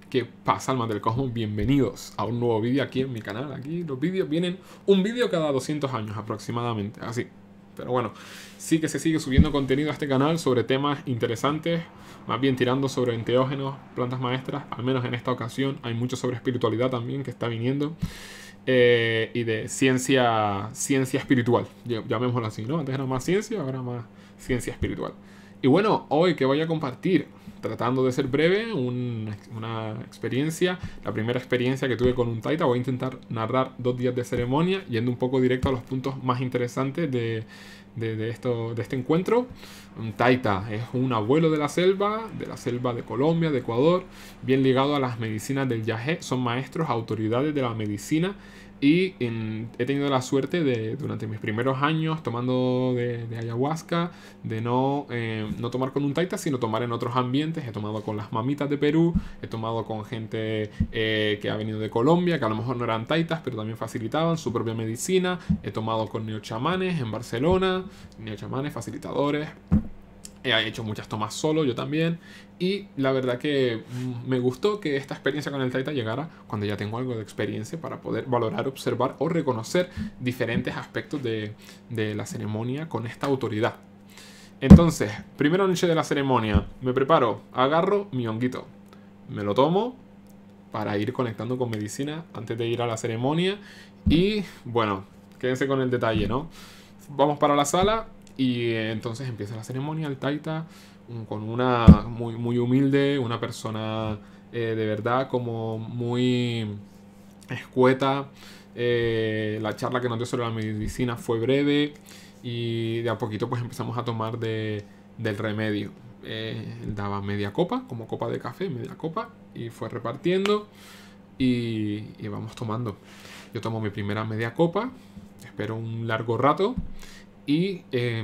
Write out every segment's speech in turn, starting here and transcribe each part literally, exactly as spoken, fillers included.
¿Qué pasa, almas del cosmos? Bienvenidos a un nuevo vídeo aquí en mi canal. Aquí los vídeos vienen un vídeo cada doscientos años aproximadamente, así. Pero bueno, sí que se sigue subiendo contenido a este canal sobre temas interesantes, más bien tirando sobre enteógenos, plantas maestras. Al menos en esta ocasión hay mucho sobre espiritualidad también que está viniendo. Eh, y de ciencia, ciencia espiritual, llamémoslo así, ¿no? Antes era más ciencia, ahora más ciencia espiritual. Y bueno, hoy que voy a compartir, tratando de ser breve, un, una experiencia, la primera experiencia que tuve con un taita. Voy a intentar narrar dos días de ceremonia, yendo un poco directo a los puntos más interesantes de, de, de, esto, de este encuentro. Un taita es un abuelo de la selva, de la selva de Colombia, de Ecuador, bien ligado a las medicinas del yagé. Son maestros, autoridades de la medicina. Y en, he tenido la suerte de, durante mis primeros años tomando de, de ayahuasca, de no, eh, no tomar con un taita, sino tomar en otros ambientes. He tomado con las mamitas de Perú, he tomado con gente eh, que ha venido de Colombia, que a lo mejor no eran taitas, pero también facilitaban su propia medicina. He tomado con neochamanes en Barcelona, neochamanes, facilitadores. He hecho muchas tomas solo, yo también. Y la verdad que me gustó que esta experiencia con el taita llegara cuando ya tengo algo de experiencia para poder valorar, observar o reconocer diferentes aspectos de, de la ceremonia con esta autoridad. Entonces, primera noche de la ceremonia, me preparo, agarro mi honguito, me lo tomo para ir conectando con medicina antes de ir a la ceremonia. Y bueno, quédense con el detalle, ¿no? Vamos para la sala. Y entonces empieza la ceremonia, el taita, con una muy, muy humilde, una persona eh, de verdad como muy escueta. Eh, la charla que nos dio sobre la medicina fue breve y de a poquito pues empezamos a tomar de, del remedio. Eh, él daba media copa, como copa de café, media copa, y fue repartiendo y, y vamos tomando. Yo tomo mi primera media copa, espero un largo rato. Y, eh,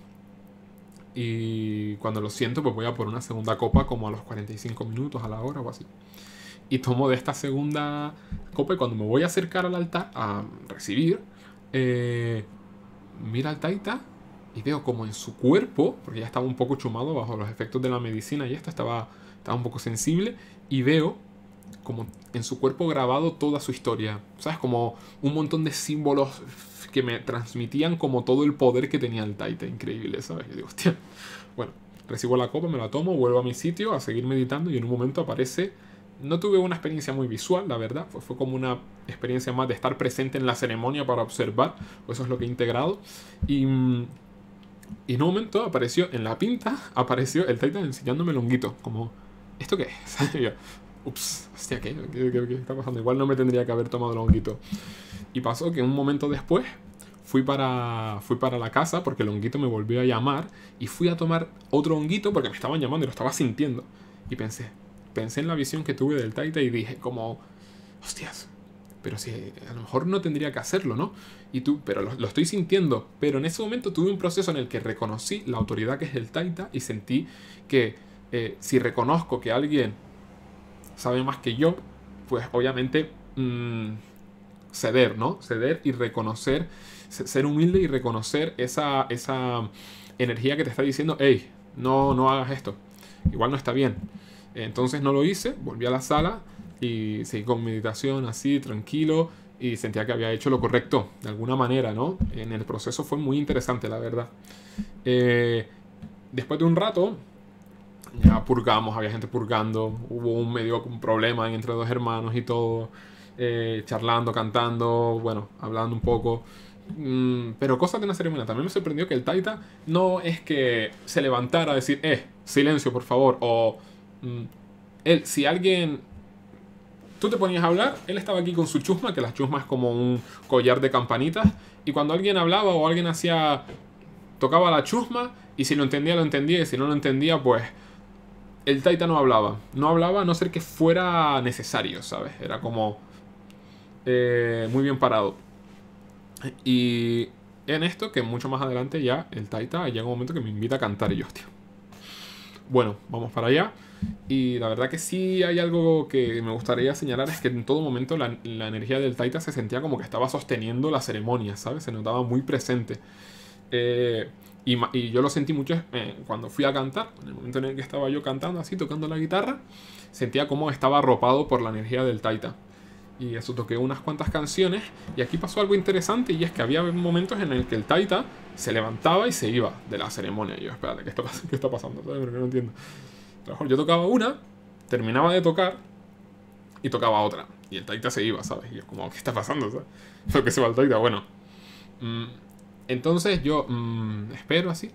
y cuando lo siento, pues voy a por una segunda copa como a los cuarenta y cinco minutos, a la hora o así. Y tomo de esta segunda copa y cuando me voy a acercar al altar a recibir, eh, mira al taita y veo como en su cuerpo, porque ya estaba un poco chumado bajo los efectos de la medicina y esto estaba, estaba un poco sensible, y veo como en su cuerpo grabado toda su historia, ¿sabes? Como un montón de símbolos que me transmitían como todo el poder que tenía el taita. Increíble, ¿sabes? Yo digo, hostia. Bueno, recibo la copa, me la tomo, vuelvo a mi sitio a seguir meditando y en un momento aparece... No tuve una experiencia muy visual, la verdad. Fue, fue como una experiencia más de estar presente en la ceremonia para observar. Eso es lo que he integrado. Y, y en un momento apareció, en la pinta, apareció el taita enseñándome el honguito. Como, ¿esto qué es? Y yo, ups, hostia, ¿qué? ¿Qué, qué, ¿qué está pasando? Igual no me tendría que haber tomado el honguito. Y pasó que un momento después fui para, fui para la casa porque el honguito me volvió a llamar y fui a tomar otro honguito porque me estaban llamando y lo estaba sintiendo. Y pensé, pensé en la visión que tuve del taita y dije como, hostias, pero si a lo mejor no tendría que hacerlo, ¿no? Y tú, pero lo, lo estoy sintiendo. Pero en ese momento tuve un proceso en el que reconocí la autoridad que es el taita y sentí que eh, si reconozco que alguien sabe más que yo, pues obviamente... Mmm, ceder, ¿no? Ceder y reconocer, ser humilde y reconocer esa, esa energía que te está diciendo, hey, no, no hagas esto, igual no está bien. Entonces no lo hice, volví a la sala y seguí con meditación así, tranquilo, y sentía que había hecho lo correcto, de alguna manera, ¿no? En el proceso fue muy interesante, la verdad. Eh, después de un rato, ya purgamos, había gente purgando, hubo un medio un problema entre dos hermanos y todo. Eh, charlando, cantando, bueno, hablando un poco, mm, pero cosas de una ceremonia. También me sorprendió que el taita no es que se levantara a decir, eh, silencio por favor, o mm, él, si alguien, tú te ponías a hablar, él estaba aquí con su chusma, que la chusma es como un collar de campanitas, y cuando alguien hablaba o alguien hacía, tocaba la chusma, y si lo entendía, lo entendía, y si no lo entendía, pues el taita no hablaba, no hablaba a no ser que fuera necesario, ¿sabes? Era como... Eh, muy bien parado. Y en esto, que mucho más adelante ya el taita llega un momento que me invita a cantar y yo, hostia. Bueno, vamos para allá. Y la verdad que sí hay algo que me gustaría señalar, es que en todo momento la, la energía del taita se sentía como que estaba sosteniendo la ceremonia, ¿sabes? Se notaba muy presente. Eh, y, y yo lo sentí mucho eh, cuando fui a cantar, en el momento en el que estaba yo cantando así, tocando la guitarra, sentía como estaba arropado por la energía del Taita. Y eso, toqué unas cuantas canciones y aquí pasó algo interesante, y es que había momentos en el que el Taita se levantaba y se iba de la ceremonia. Y yo, espérate, ¿qué está, qué está pasando? ¿Sabes? Porque no entiendo. A lo mejor yo tocaba una, terminaba de tocar y tocaba otra. Y el Taita se iba, ¿sabes? Y yo como, ¿qué está pasando? ¿Sabes? ¿Por qué se va el Taita? Bueno. Mmm, entonces yo mmm, espero así.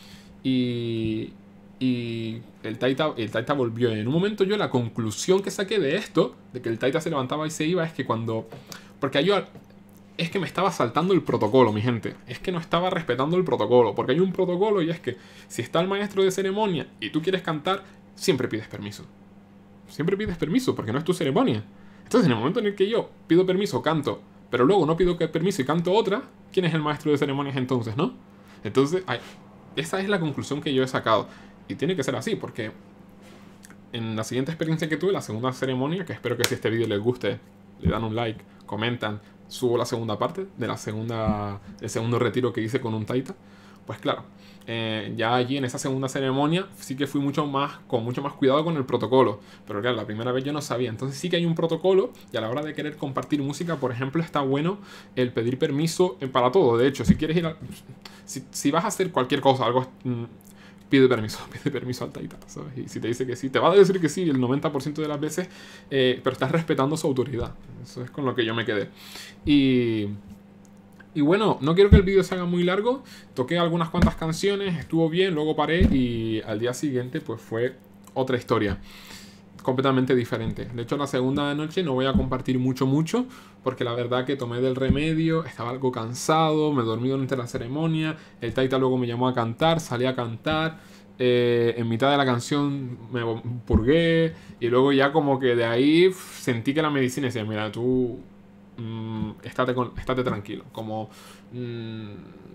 Y... Y el Taita, el Taita volvió. Y en un momento yo la conclusión que saqué de esto, de que el Taita se levantaba y se iba, es que cuando... Porque yo... Es que me estaba saltando el protocolo, mi gente. Es que no estaba respetando el protocolo. Porque hay un protocolo y es que si está el maestro de ceremonia y tú quieres cantar, siempre pides permiso. Siempre pides permiso porque no es tu ceremonia. Entonces en el momento en el que yo pido permiso, canto, pero luego no pido permiso y canto otra, ¿quién es el maestro de ceremonias entonces, no? Entonces, ay, esa es la conclusión que yo he sacado. Y tiene que ser así, porque en la siguiente experiencia que tuve, la segunda ceremonia, que espero que si este vídeo les guste, le dan un like, comentan, subo la segunda parte de la segunda, del segundo retiro que hice con un Taita. Pues claro, eh, ya allí en esa segunda ceremonia sí que fui mucho más, con mucho más cuidado con el protocolo. Pero claro, la primera vez yo no sabía. Entonces sí que hay un protocolo, y a la hora de querer compartir música, por ejemplo, está bueno el pedir permiso para todo. De hecho, si quieres ir a... Si, si vas a hacer cualquier cosa, algo... Pide permiso, pide permiso al Taita, ¿sabes? Y si te dice que sí, te va a decir que sí el noventa por ciento de las veces, eh, pero estás respetando su autoridad. Eso es con lo que yo me quedé. Y... Y bueno, no quiero que el vídeo se haga muy largo. Toqué algunas cuantas canciones, estuvo bien, luego paré y al día siguiente pues fue otra historia. Completamente diferente. De hecho, la segunda noche no voy a compartir mucho, mucho, porque la verdad que tomé del remedio, estaba algo cansado, me dormí durante la ceremonia, el Taita luego me llamó a cantar, salí a cantar, eh, en mitad de la canción me purgué, y luego ya como que de ahí sentí que la medicina decía, mira, tú mmm, estate, con, estate tranquilo, como... Mmm,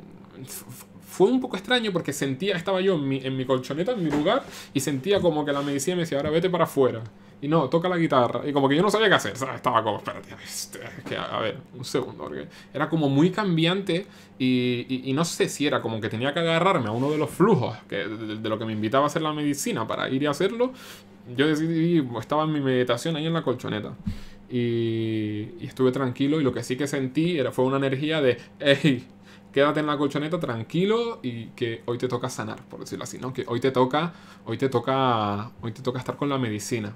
fue un poco extraño porque sentía, estaba yo en mi, en mi colchoneta, en mi lugar, y sentía como que la medicina me decía, ahora vete para afuera. Y no, toca la guitarra. Y como que yo no sabía qué hacer, ¿sabes? Estaba como, espérate, es que, a ver, un segundo. Porque era como muy cambiante y, y, y no sé si era como que tenía que agarrarme a uno de los flujos que, de, de lo que me invitaba a hacer la medicina para ir y hacerlo. Yo decidí, estaba en mi meditación ahí en la colchoneta. Y, y estuve tranquilo, y lo que sí que sentí era, fue una energía de, hey, quédate en la colchoneta tranquilo y que hoy te toca sanar, por decirlo así, ¿no? Que hoy te toca, hoy te toca, hoy te toca estar con la medicina.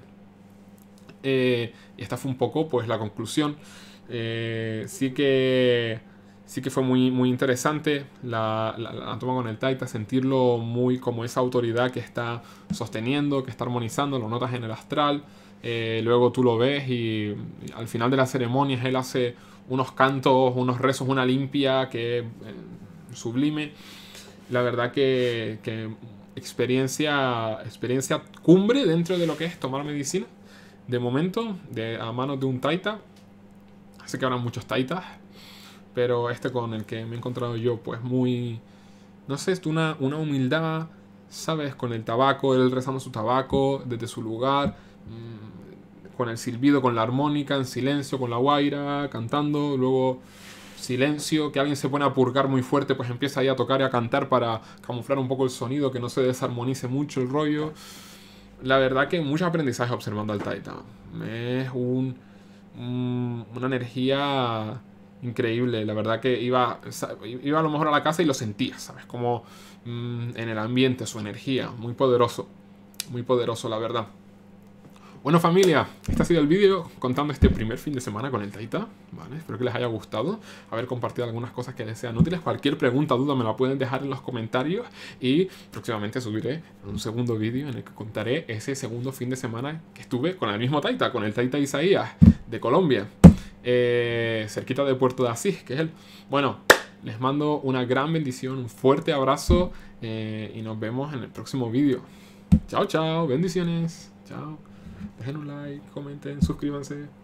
Eh, y esta fue un poco, pues, la conclusión. Eh, sí que, sí que fue muy, muy interesante la, la, la toma con el Taita, sentirlo muy como esa autoridad que está sosteniendo, que está armonizando, lo notas en el astral. Eh, luego tú lo ves y, y al final de las ceremonias él hace unos cantos, unos rezos, una limpia que es eh, sublime. La verdad que, que experiencia, experiencia cumbre dentro de lo que es tomar medicina. De momento, de, a manos de un Taita. Sé que habrá muchos Taitas, pero este con el que me he encontrado yo, pues muy... No sé, es una, una humildad, ¿sabes? Con el tabaco, él rezando su tabaco desde su lugar, mmm, con el silbido, con la armónica, en silencio, con la guaira, cantando, luego silencio, que alguien se pone a purgar muy fuerte, pues empieza ahí a tocar y a cantar para camuflar un poco el sonido, que no se desarmonice mucho el rollo. La verdad que mucho aprendizaje observando al Taita. Es un, un, una energía increíble. La verdad que iba, iba a lo mejor a la casa y lo sentía, ¿sabes? Como mmm, en el ambiente, su energía. Muy poderoso. Muy poderoso, la verdad. Bueno, familia, este ha sido el vídeo contando este primer fin de semana con el Taita, ¿vale? Espero que les haya gustado, haber compartido algunas cosas que les sean útiles. Cualquier pregunta o duda me la pueden dejar en los comentarios y próximamente subiré un segundo vídeo en el que contaré ese segundo fin de semana que estuve con el mismo Taita, con el Taita Isaías de Colombia, eh, cerquita de Puerto de Asís, que es él. Bueno, les mando una gran bendición, un fuerte abrazo eh, y nos vemos en el próximo vídeo. Chao, chao, bendiciones, chao. Dejen un like, comenten, suscríbanse.